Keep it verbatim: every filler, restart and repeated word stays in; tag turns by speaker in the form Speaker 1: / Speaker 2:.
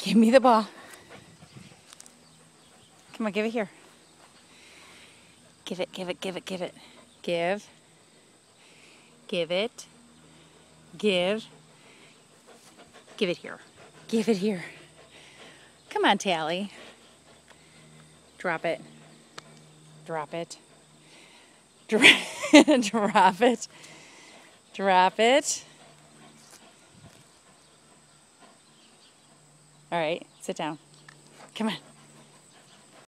Speaker 1: Give me the ball. Come on, give it here. Give it, give it, give it, give it. Give. Give it. Give. Give it here. Give it here. Come on, Tally. Drop it. Drop it. Drop it. Drop it. All right, sit down. Come on.